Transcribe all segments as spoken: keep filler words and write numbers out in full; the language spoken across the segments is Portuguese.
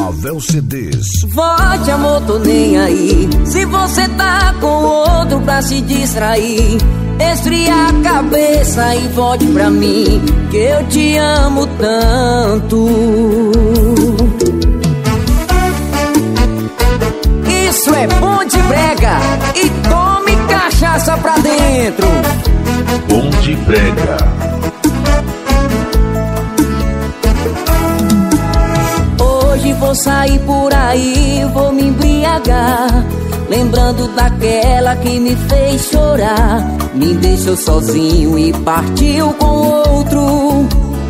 Ravel C Ds. Volte, amor, tô nem aí. Se você tá com outro pra se distrair, esfria a cabeça e volte pra mim, que eu te amo tanto. Isso é bom de brega e tome cachaça pra dentro. Bom de brega. Hoje vou sair por aí, vou me embriagar, lembrando daquela que me fez chorar, me deixou sozinho e partiu com outro.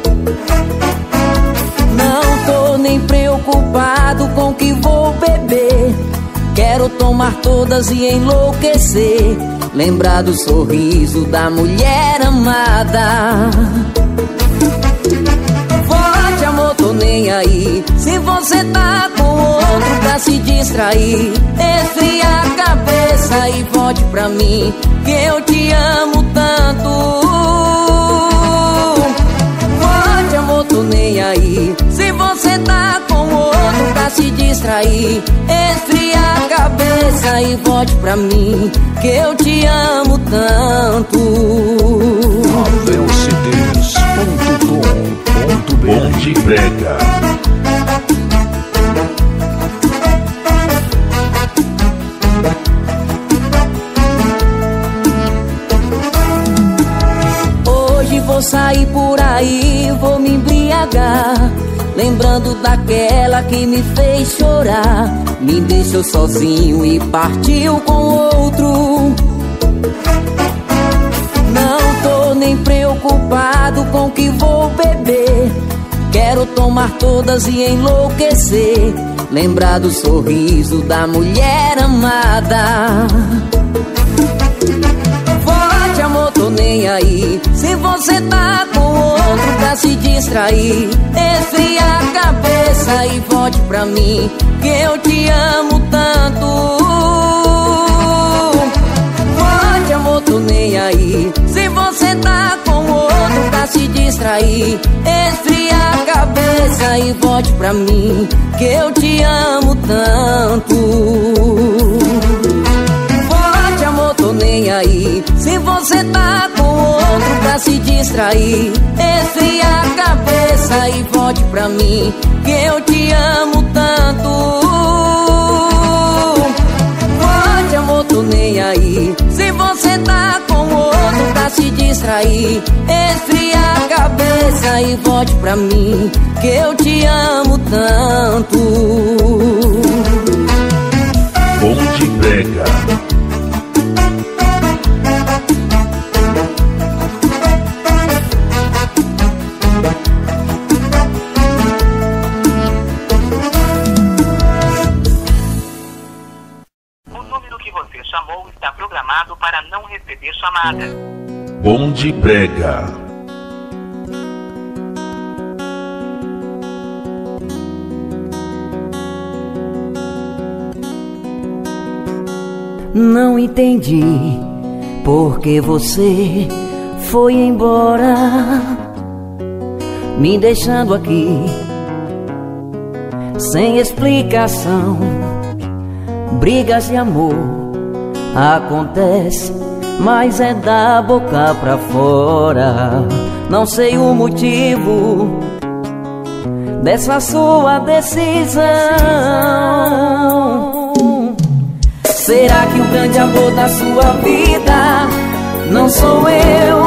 Não tô nem preocupado com o que vou beber, quero tomar todas e enlouquecer, lembrar do sorriso da mulher amada. Volte, amor, tô nem aí. Se você tá com outro pra se distrair, esfria a cabeça e volte pra mim, que eu te amo tanto. Volte, amor, tô nem aí. Se você tá com outro pra se distrair, esfria a cabeça e volte pra mim, que eu te amo tanto. Ravel C Ds ponto com ponto B R. Bom de brega. Hoje vou sair por aí, vou me embriagar, lembrando daquela que me fez chorar, me deixou sozinho e partiu com outro. Não tô nem preocupado com o que vou beber, quero tomar todas e enlouquecer, lembrar do sorriso da mulher amada. Volte, amor, tô nem aí. Se você tá com outro pra se distrair, esfria a cabeça e volte pra mim, que eu te amo tanto. Volte, amor, tô nem aí. Se você tá com outro pra se distrair, esfria a cabeça e volte pra mim, que eu te amo tanto. Volte, amor, tô nem aí. Se você tá com outro pra se distrair, esfria a cabeça e volte pra mim, que eu te amo tanto. Volte, amor, tô nem aí. Se você tá com outro pra se distrair, esfria a cabeça e volte pra mim, que eu te amo tanto. Bom de brega. Chamou está programado para não receber chamada. Bom de brega. Não entendi porque você foi embora, me deixando aqui sem explicação. Brigas de amor acontece, mas é da boca pra fora. Não sei o motivo dessa sua decisão. Será que o grande amor da sua vida não sou eu?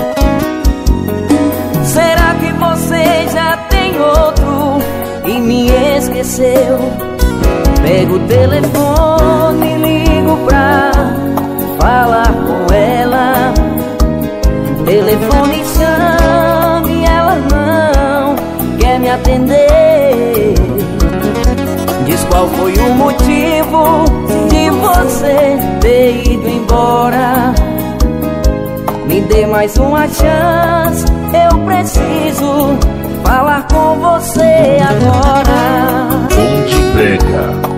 Será que você já tem outro e me esqueceu? Pego o telefone e ligo pra falar com ela. Telefone chama e ela não quer me atender. Diz qual foi o motivo de você ter ido embora. Me dê mais uma chance, eu preciso falar com você agora. Bom de brega.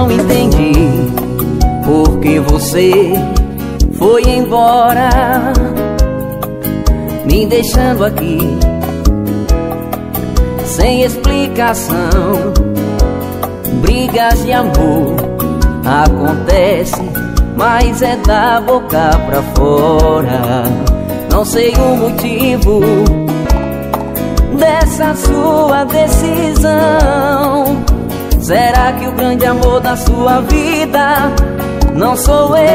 não entendi porque você foi embora, me deixando aqui sem explicação. Brigas de amor acontece, mas é da boca pra fora. Não sei o motivo dessa sua decisão. Será que o grande amor da sua vida não sou eu?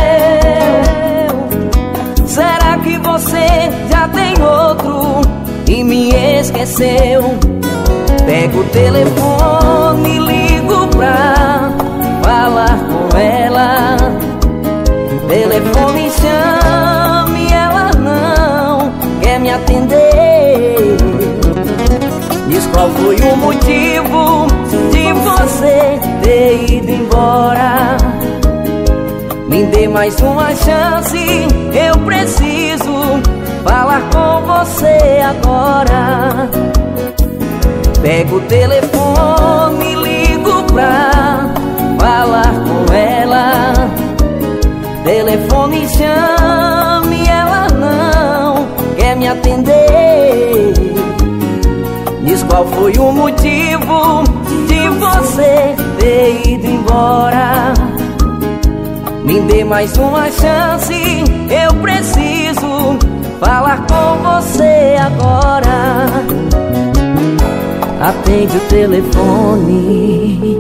Será que você já tem outro e me esqueceu? Pego o telefone e ligo pra falar com ela. Telefone chame, ela não quer me atender. Diz qual foi o motivo de você ter ido embora. Me dê mais uma chance, eu preciso falar com você agora. Pego o telefone e ligo pra falar com ela. Telefone chame, ela não quer me atender. Diz qual foi o motivo de você ter ido embora. Me dê mais uma chance, eu preciso falar com você agora. Atende o telefone.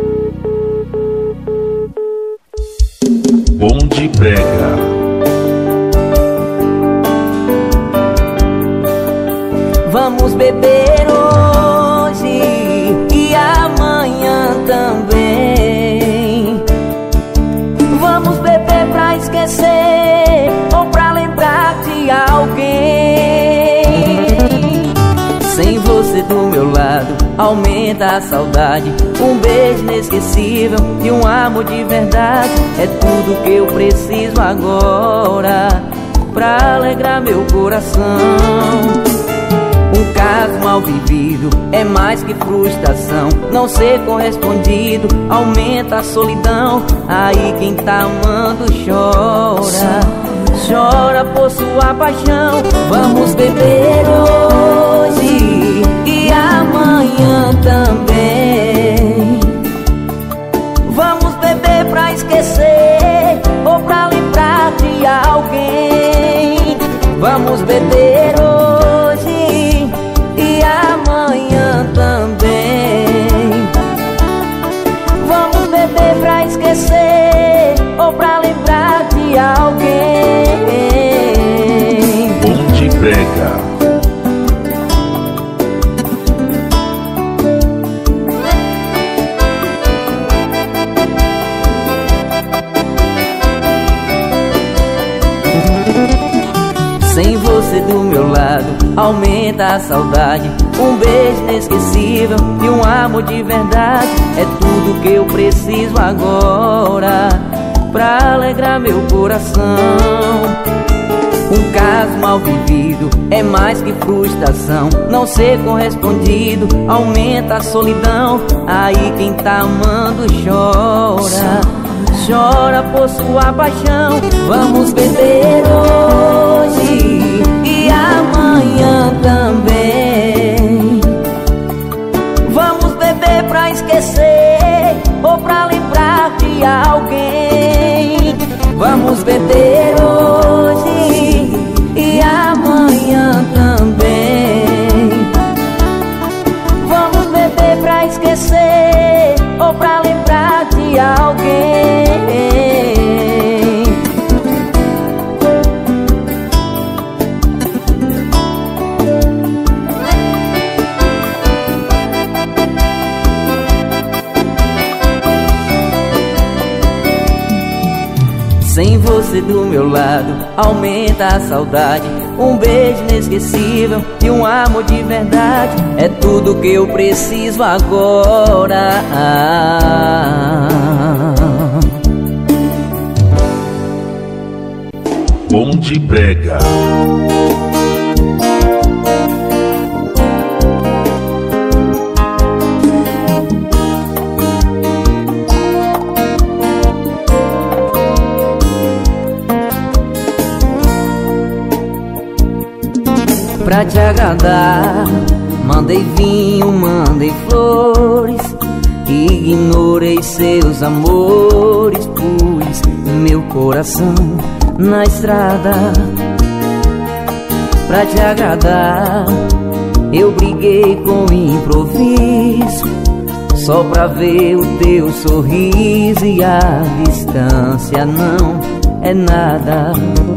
Bonde Brega. Vamos beber hoje e amanhã também. Vamos beber pra esquecer ou pra lembrar de alguém. Sem você do meu lado aumenta a saudade. Um beijo inesquecível e um amor de verdade é tudo que eu preciso agora pra alegrar meu coração. Um caso mal vivido é mais que frustração. Não ser correspondido aumenta a solidão. Aí quem tá amando chora, chora por sua paixão. Vamos beber hoje e amanhã também. Vamos beber pra esquecer ou pra lembrar de alguém. Vamos beber hoje e amanhã também. Vamos beber pra esquecer ou pra lembrar de alguém. Bonde Brega. Sem você do meu lado aumenta a saudade. Um beijo inesquecível e um amor de verdade é tudo que eu preciso agora pra alegrar meu coração. Um caso mal vivido é mais que frustração. Não ser correspondido aumenta a solidão. Aí quem tá amando chora, chora por sua paixão. Vamos beber hoje e amanhã também. Vamos beber pra esquecer ou pra lembrar de alguém. Vamos beber hoje e amanhã também. Vamos beber pra esquecer ou pra lembrar de alguém. Sem você do meu lado aumenta a saudade. Um beijo inesquecível e um amor de verdade é tudo que eu preciso agora. Bonde Brega. Pra te agradar, mandei vinho, mandei flores, ignorei seus amores, pus meu coração na estrada. Pra te agradar, eu briguei com improviso, só pra ver o teu sorriso, e a distância não é nada.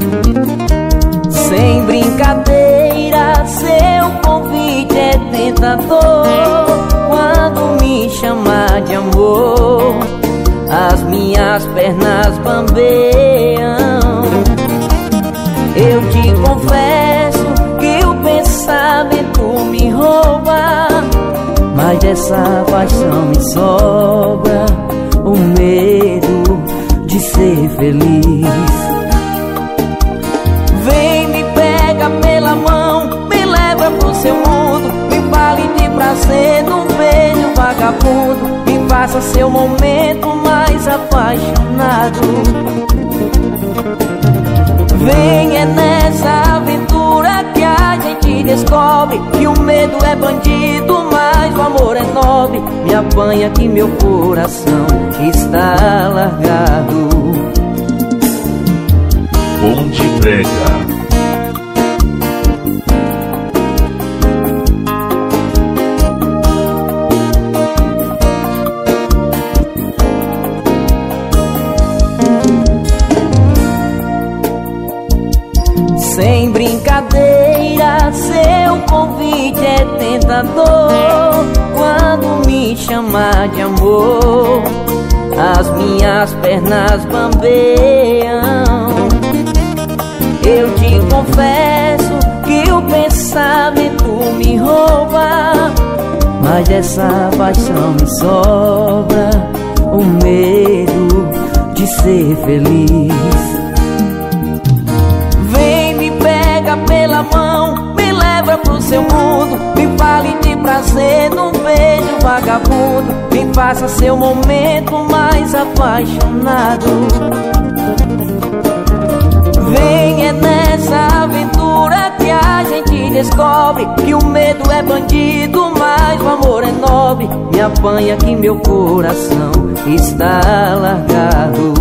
Sem brincadeira, seu convite é tentador. Quando me chama de amor, as minhas pernas bambeiam. Eu te confesso que o pensamento me rouba, mas dessa paixão me sobra o medo de ser feliz. Vem, me pega pela mão, me leva pro seu mundo, me fale de prazer num beijo vagabundo, me faça seu momento mais apaixonado. Vem, é nessa aventura que a gente descobre que o medo é bandido, mas o amor é nobre. Me apanha que meu coração está largado. Onde prega. Sem brincadeira, seu convite é tentador. Quando me chama de amor, as minhas pernas bambeiam. Eu te confesso que o pensamento me rouba, mas dessa paixão me sobra o medo de ser feliz. Vem, me pega pela mão, me leva pro seu mundo, me fale de prazer num beijo vagabundo, me faça seu momento mais apaixonado. Vem, é nessa aventura que a gente descobre que o medo é bandido, mas o amor é nobre. Me apanha que meu coração está largado.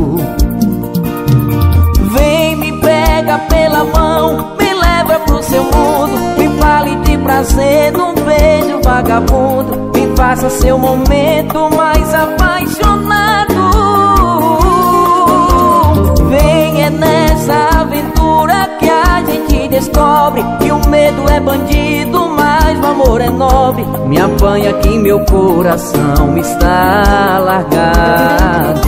Vem, me pega pela mão, me leva pro seu mundo, me fale de prazer num beijo vagabundo, me faça seu momento mais apaixonado. Vem, é nessa aventura que a gente descobre que o medo é bandido, mas o amor é nobre. Me apanha que meu coração está largado.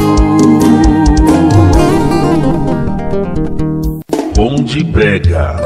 Onde prega.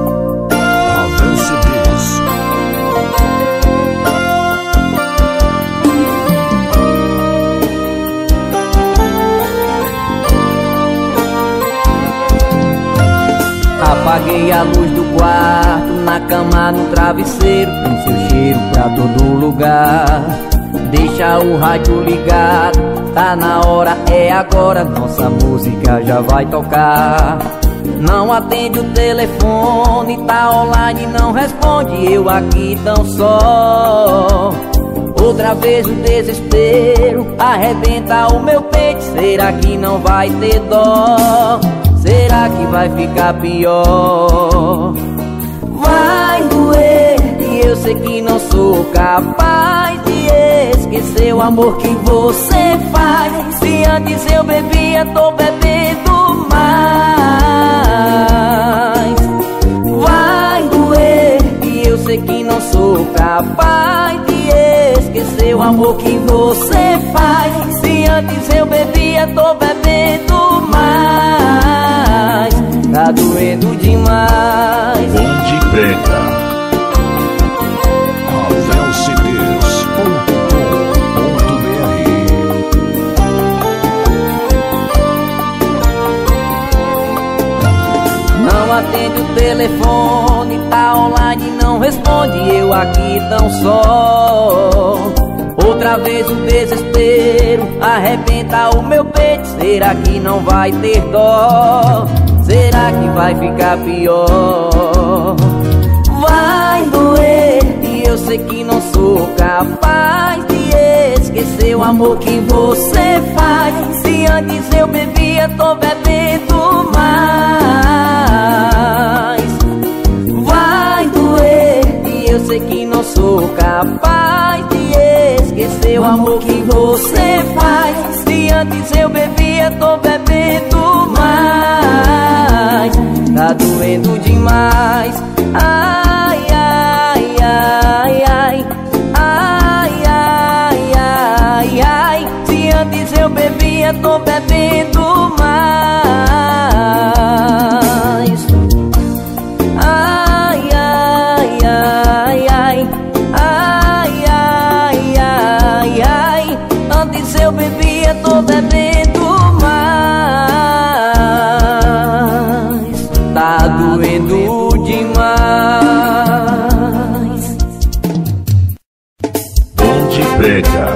Apaguei a luz do quarto, na cama, no travesseiro, tem seu cheiro pra todo lugar. Deixa o rádio ligado, tá na hora, é agora, nossa música já vai tocar. Não atende o telefone, tá online, não responde, eu aqui tão só. Outra vez o desespero arrebenta o meu peito, será que não vai ter dó? Será que vai ficar pior? Vai doer, e eu sei que não sou capaz de esquecer o amor que você faz. Se antes eu bebia, tô bebendo mais. Vai doer, e eu sei que não sou capaz de esquecer o amor que você faz. Se antes eu bebia, tô bebendo mais. Tá doendo demais. Onde prega. Ravel C Ds ponto com ponto B R. Não atende o telefone, tá online, não responde, eu aqui tão só. Outra vez o desespero arrebenta o meu peito, será que não vai ter dó? Será que vai ficar pior? vai doer, e eu sei que não sou capaz de esquecer o amor que você faz. Se antes eu bebia, tô bebendo mais. Vai doer, e eu sei que não sou capaz de esquecer o amor que você faz. Se antes eu bebia, tô bebendo mais. Tá doendo demais. Ai, ai, ai, ai. Ai, ai, ai, ai. Se antes eu bebia, tô bebendo mais. Ai, ai, ai, ai. Ai, ai, ai, ai. Antes eu bebia, tô bebendo mais. Tá doendo demais. Onde prega?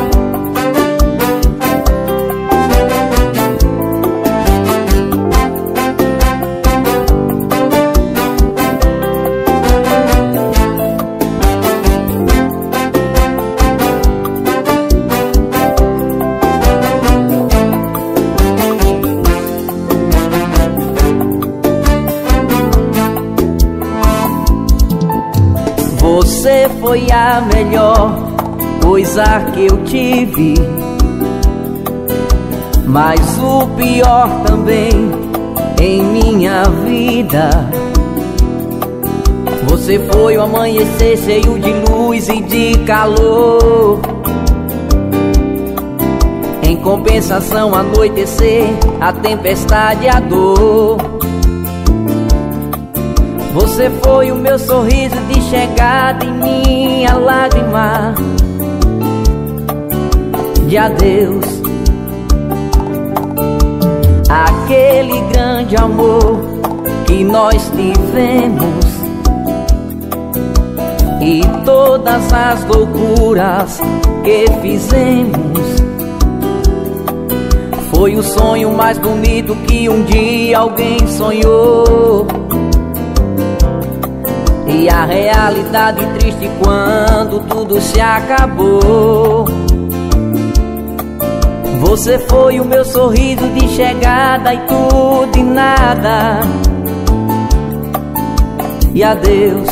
Você foi a melhor coisa que eu tive, mas o pior também em minha vida. Você foi o amanhecer cheio de luz e de calor. Em compensação, anoitecer, a tempestade e a dor. Você foi o meu sorriso de chegada e minha lágrima de adeus. Aquele grande amor que nós tivemos e todas as loucuras que fizemos foi o sonho mais bonito que um dia alguém sonhou. E a realidade triste quando tudo se acabou. Você foi o meu sorriso de chegada e tudo e nada. E adeus.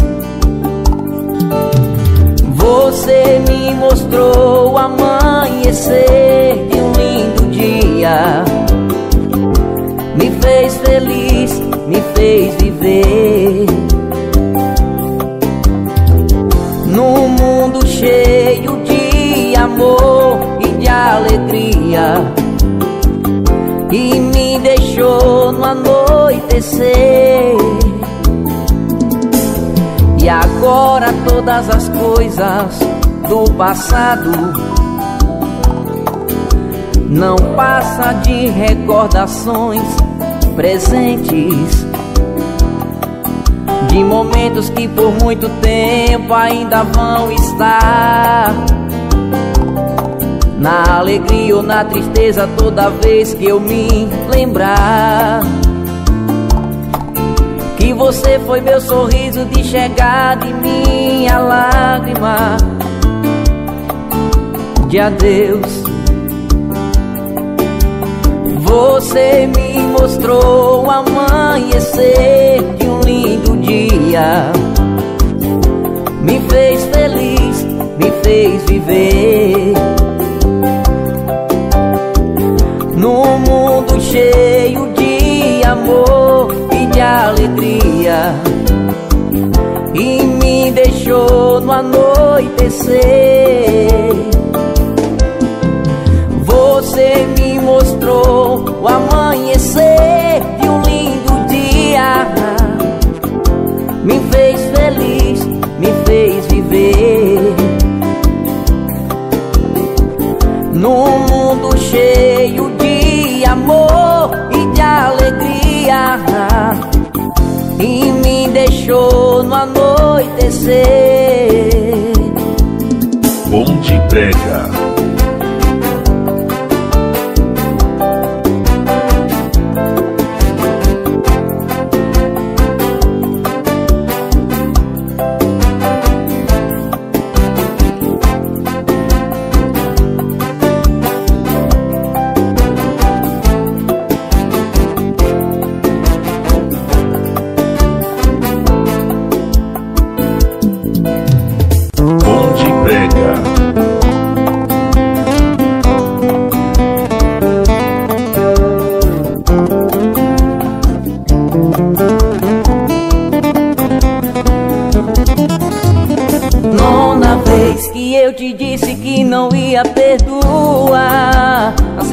Você me mostrou o amanhecer de um lindo dia. Me fez feliz, me fez viver num mundo cheio de amor e de alegria, e me deixou no anoitecer. E agora todas as coisas do passado não passa de recordações presentes, de momentos que por muito tempo ainda vão estar. Na alegria ou na tristeza, toda vez que eu me lembrar que você foi meu sorriso de chegada e minha lágrima de adeus. Você me mostrou o amanhecer de um lindo dia. Me fez feliz, me fez viver num mundo cheio de amor e de alegria, e me deixou no anoitecer. Você me mostrou o amanhecer de um lindo dia. Me fez feliz, me fez viver num mundo cheio de amor e de alegria, e me deixou no anoitecer. Onde prega?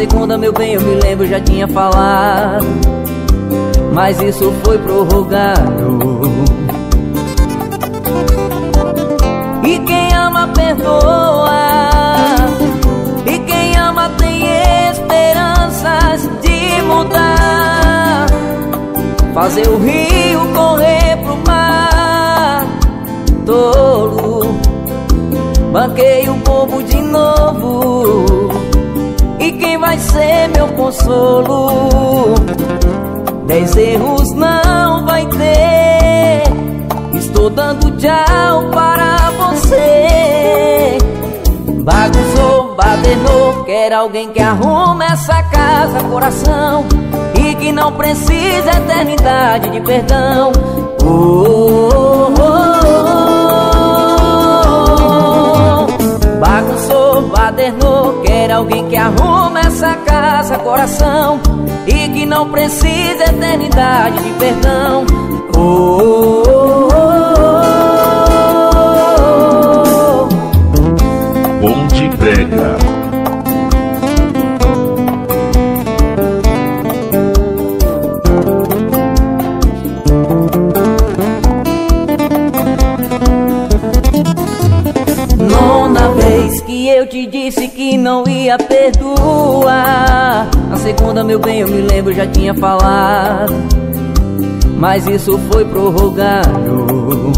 segunda, meu bem, eu me lembro, já tinha falado, mas isso foi prorrogado. E quem ama perdoa, e quem ama tem esperanças de mudar, fazer o rio correr pro mar. Tolo, banquei o bobo de novo, e quem vai ser meu consolo? Dez erros não vai ter, estou dando tchau para você. Bagunçou, badernou, quer alguém que arrume essa casa, coração, e que não precisa eternidade de perdão. Oh, oh, oh, oh. Bagunçou, badernou, quer alguém que arrume essa casa, coração, e que não precisa eternidade de perdão. Oh, oh, oh, oh. Ponte Prega. Nona vez que eu te disse que não ia perdoar. Na segunda, meu bem, eu me lembro, já tinha falado, mas isso foi prorrogado.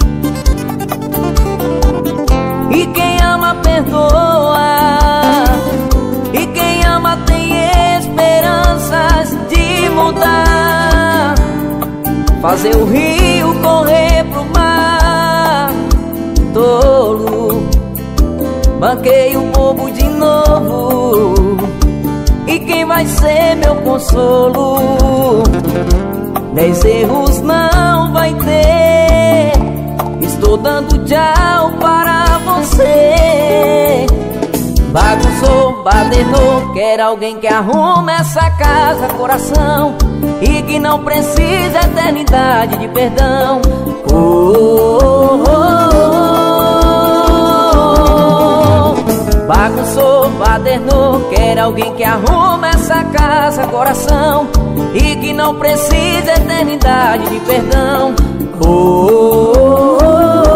E quem ama perdoa, e quem ama tem esperanças de mudar, fazer o rio correr pro mar. Tolo, banquei o bobo de novo, e quem vai ser meu consolo? Dez erros não vai ter, estou dando tchau para você. Bagunçou, badernou, quer alguém que arrume essa casa, coração, e que não precisa eternidade de perdão. Oh, oh, oh, oh. Bagunçou, badernou, quer alguém que arrume essa casa, coração, e que não precisa eternidade de perdão. Oh, oh, oh,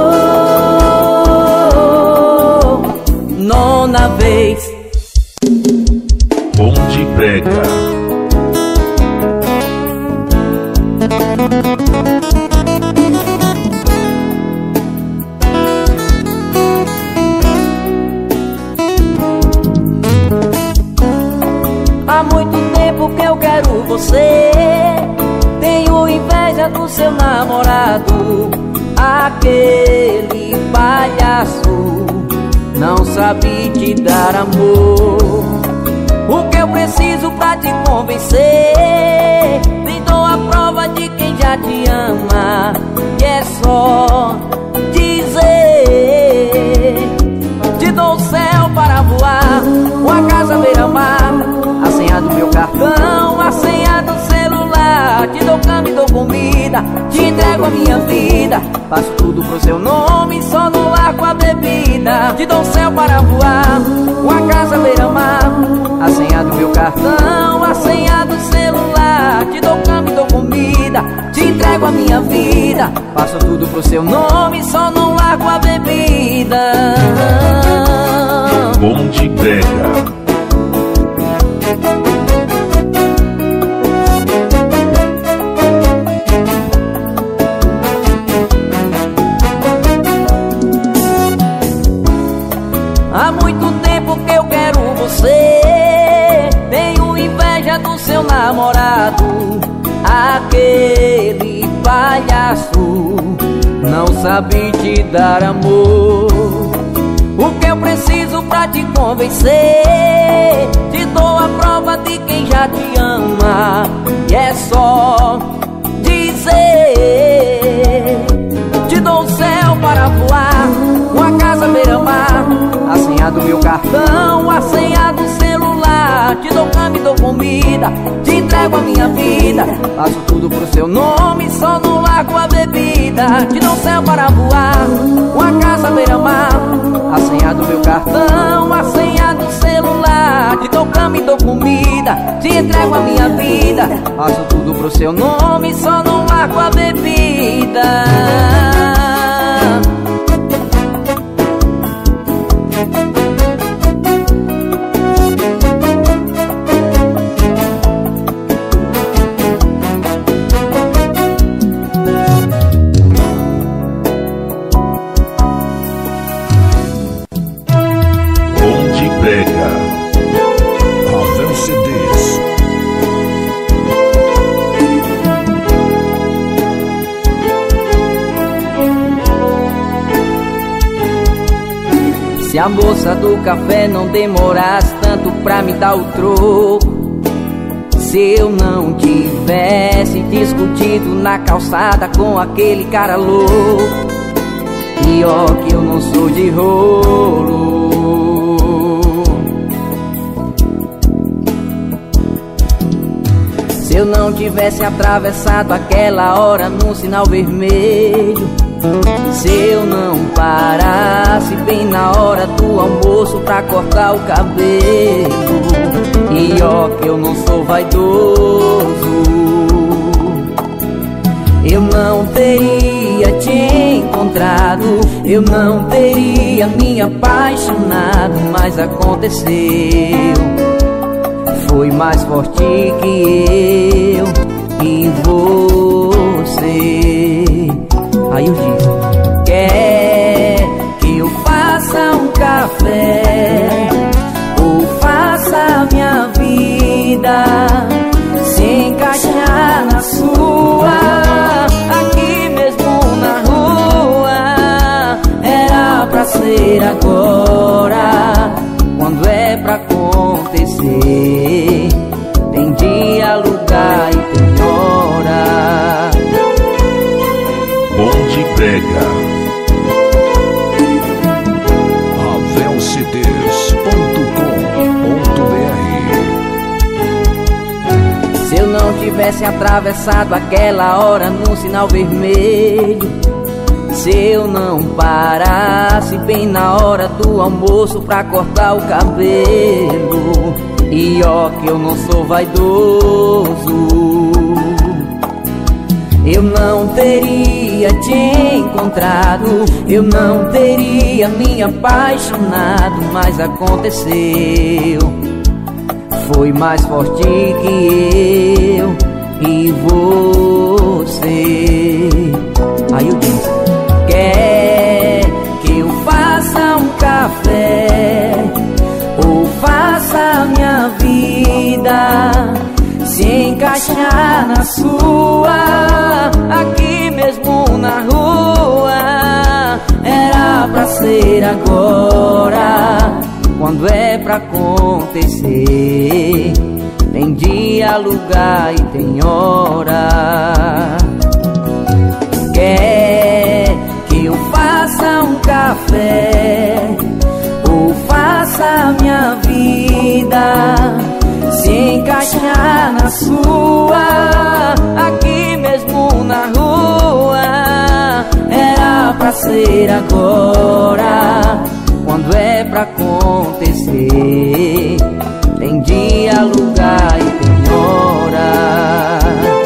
oh. Nona vez. Ponte Prega. Há muito tempo que eu quero você, tenho inveja do seu namorado, aquele palhaço não sabe te dar amor. O que eu preciso pra te convencer, te dou a prova de quem já te ama, e é só dizer: te dou o céu para voar, uma casa beira-mar, a senha do meu cartão, a senha do celular, te dou cama e dou comida, te entrego a minha vida, faço tudo pro seu nome, só não largo a bebida. Te dou o céu para voar, uma casa beira-mar, a senha do meu cartão, a senha do celular, te dou cama e dou comida, te entrego a minha vida, faço tudo pro seu nome, só não largo a bebida. Ponte Prega. Há muito tempo que eu quero você, tenho inveja do seu namorado, aquele palhaço não sabe te dar amor. O que eu preciso pra te convencer, te dou a prova de quem já te ama, e é só dizer: te dou o céu para voar, uma casa beira-mar, a senha do meu cartão, a senha do celular, te dou cama e dou comida, te entrego a minha vida, faço tudo pro seu nome, só não largo a bebida. Te dou o céu para voar, uma casa beira-mar, a senha do meu cartão, a senha do celular, te dou dou cama e dou comida, te entrego a minha vida, faço tudo pro seu nome, só não largo a bebida. Se a moça do café não demorasse tanto pra me dar o troco, se eu não tivesse discutido na calçada com aquele cara louco, e ó que eu não sou de rolo. Se eu não tivesse atravessado aquela hora num sinal vermelho, se eu não parasse bem na hora do almoço pra cortar o cabelo, e ó que eu não sou vaidoso, eu não teria te encontrado, eu não teria me apaixonado, mas aconteceu. Foi mais forte que eu e você. Aí eu disse: quer que eu faça um café ou faça minha vida se encaixar na sua, aqui mesmo na rua? Era pra ser agora, quando é pra acontecer, tem dia, lugar e tem hora. Onde pega ravel c d s ponto com ponto b r. Se eu não tivesse atravessado aquela hora num sinal vermelho, se eu não parasse bem na hora do almoço pra cortar o cabelo, e ó que eu não sou vaidoso, eu não teria te encontrado, eu não teria me apaixonado, mas aconteceu. Foi mais forte que eu e você. Aí eu disse: quer que eu faça um café ou faça minha vida se encaixar na sua, aqui mesmo na rua? Era pra ser agora, quando é pra acontecer, tem dia, lugar e tem hora. Quer que eu faça um café ou faça minha vida se encaixar na sua, aqui mesmo na rua? Era pra ser agora, quando é pra acontecer, tem dia, lugar e tem hora.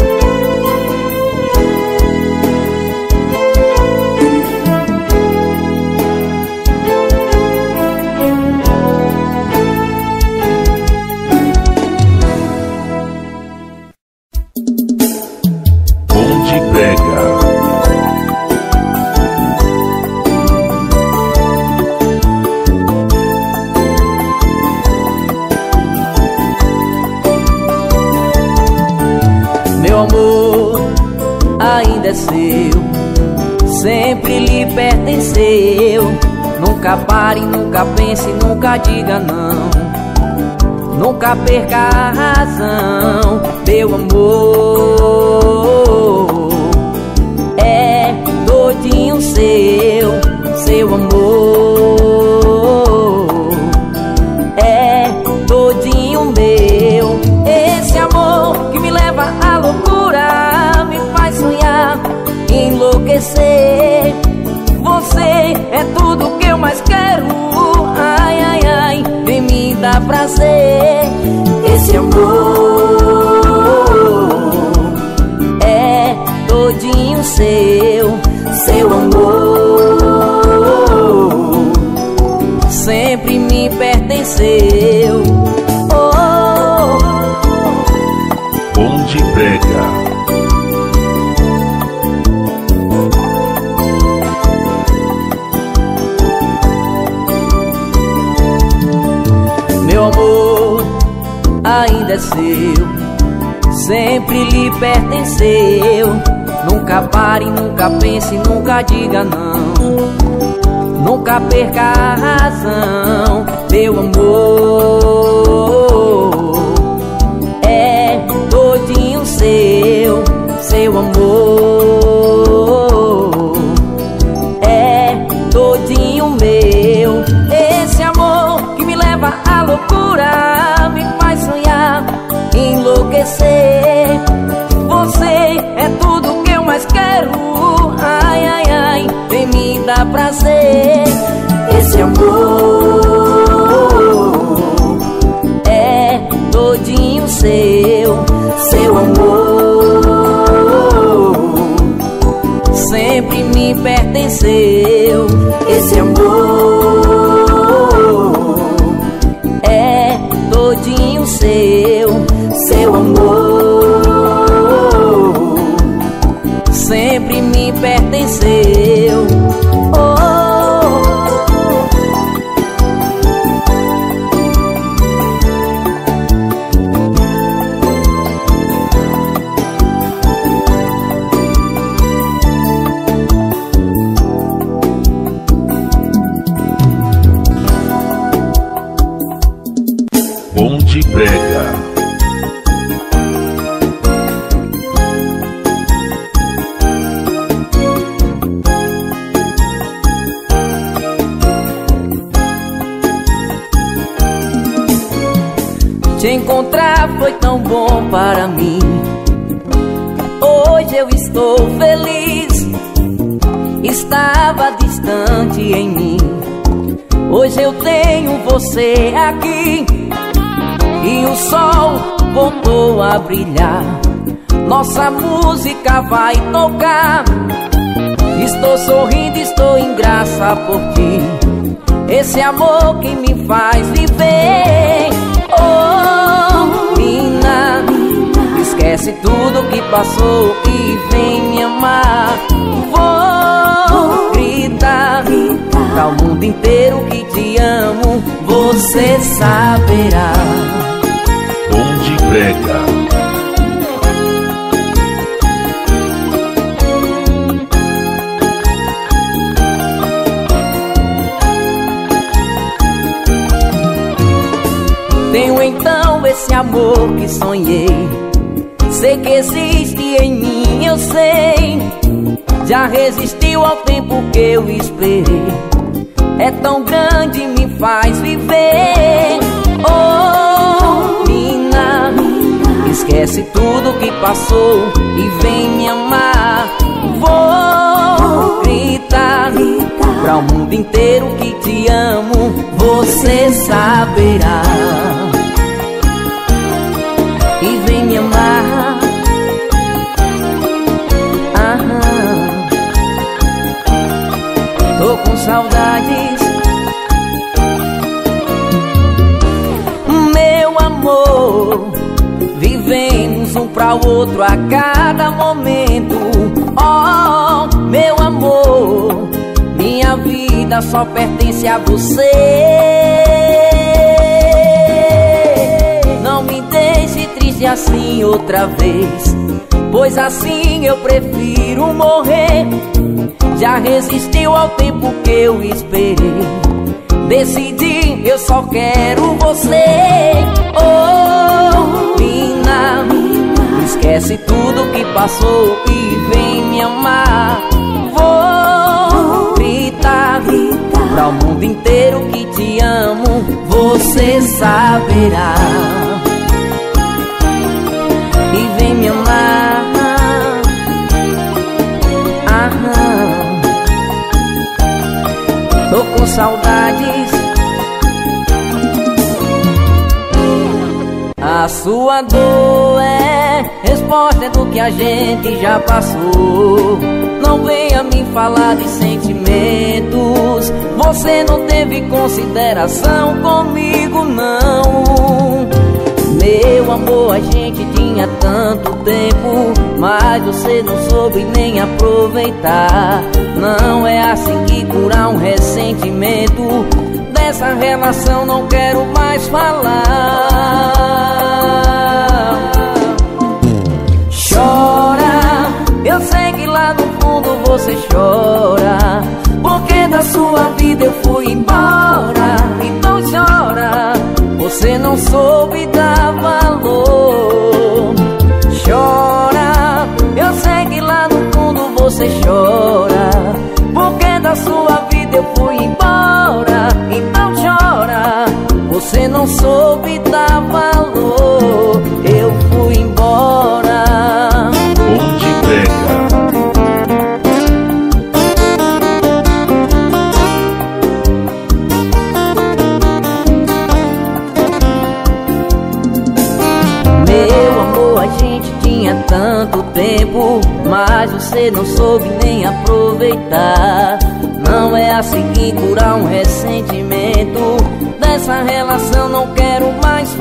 Seu, sempre lhe pertenceu. Nunca pare, nunca pense, nunca diga não, nunca perca a razão. Meu amor é todinho seu, seu amor é todinho meu. Esse amor que me leva à loucura, me faz sonhar, enlouquecer. Você é tudo que eu mais quero. Ai, ai, ai, vem me dar prazer. Esse amor é todinho seu, seu amor sempre me pertenceu. Oh, Onde prega. meu amor ainda é seu, sempre lhe pertenceu. Nunca pare, nunca pense, nunca diga não, nunca perca a razão. Meu amor é todinho seu, seu amor é todinho meu. Esse amor que me leva à loucura, me faz sonhar, enlouquecer. Você é tudo que eu mais quero, ai, ai, ai, vem me dar prazer. Esse amor é todinho seu, seu amor sempre me pertenceu. Esse amor é todinho seu, seu amor sempre me pertenceu. Oh, Onde prega. te encontrar foi tão bom para mim. Hoje eu estou feliz, estava distante em mim. Hoje eu tenho você aqui e o sol voltou a brilhar. Nossa música vai tocar. Estou sorrindo, estou em graça por ti. Esse amor que me faz viver. Oh, mina, esquece tudo que passou e vem me amar. Vou gritar para o mundo inteiro que te amo. Você saberá. Onde prega. Tenho então esse amor que sonhei. Sei que existe em mim, eu sei. Já resistiu ao tempo que eu esperei. É tão grande, me faz viver. Oh, mina, esquece tudo que passou e vem me amar. Vou gritar para o mundo inteiro que te amo. Você saberá. E vem me amar. Aham. Tô com saudades. Meu amor, vivemos um pra o outro a cada momento. Oh, meu amor, minha vida só pertence a você. Não me deixe triste assim outra vez, pois assim eu prefiro morrer. Já resistiu ao tempo que eu esperei. Decidi, eu só quero você. Oh, mina, esquece tudo que passou e vem me amar. Vou gritar para o mundo inteiro que te amo. Você saberá. E vem me amar. Aham. Tô com saudades. A sua dor é resposta do que a gente já passou. Não venha me falar de sentimentos, você não teve consideração comigo não. Meu amor, a gente tinha tanto tempo, mas você não soube nem aproveitar. Não é assim que curar um ressentimento, dessa relação não quero mais falar. Chora, eu sei que lá no fundo você chora, porque da sua vida eu fui embora. Então chora, você não soube dar valor. Chora, eu sei que lá no fundo você chora, porque da sua vida eu fui embora. Então chora, você não soube dar valor. Eu fui embora. Onde pega? Meu amor, a gente tinha tanto tempo, mas você não soube nem aproveitar. Não é assim que curar um ressentimento, dessa relação não quero mais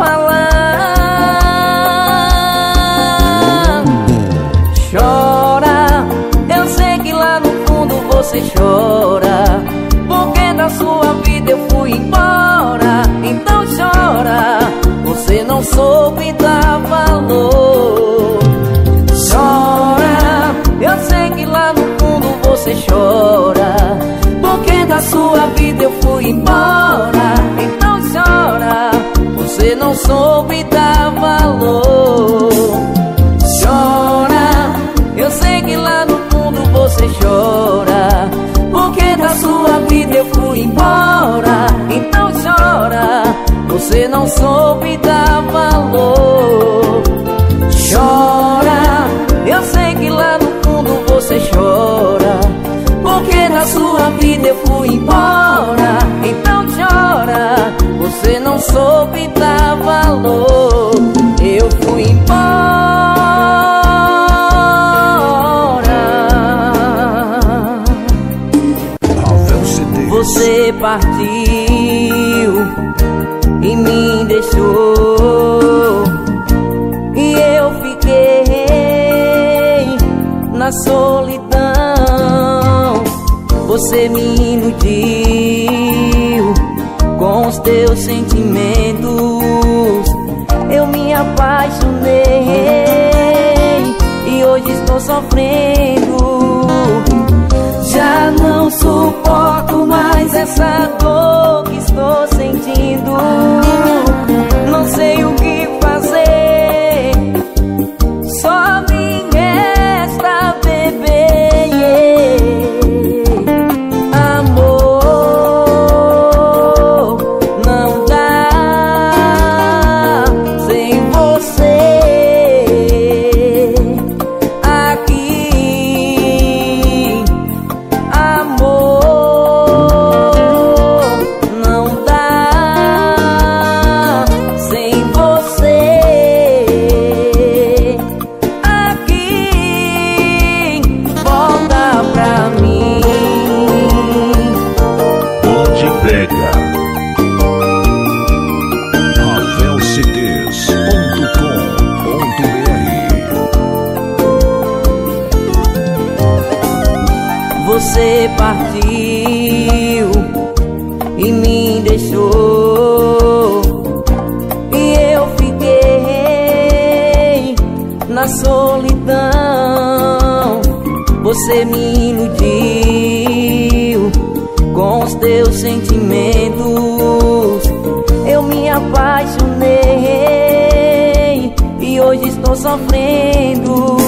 falar. Chora, eu sei que lá no fundo você chora, porque da sua vida eu fui embora. Então chora, você não soube dar valor. Chora, eu sei que lá no fundo você chora, porque da sua vida eu fui embora. Então chora, você não soube dar valor. Chora, eu sei que lá no fundo você chora, porque da sua vida eu fui embora. Então chora, você não soube dar valor. Chora, eu sei que lá no fundo você chora, porque da sua vida eu fui embora. Então chora, você não soube dar valor. Eu fui embora. Você partiu e me deixou, e eu fiquei na solidão. Você me iludiu com os teus sentimentos, eu me apaixonei e hoje estou sofrendo. Já não suporto mais essa dor que estou sentindo. Não sei o que fazer, só me resta beber. Amor, não dá sem você aqui. Amor, não dá sem você aqui. Volta pra mim. Onde pega? ravel c d s ponto com ponto b r. Você partiu e me deixou, e eu fiquei na solidão. Você me iludiu com os teus sentimentos, eu me apaixonei e hoje estou sofrendo.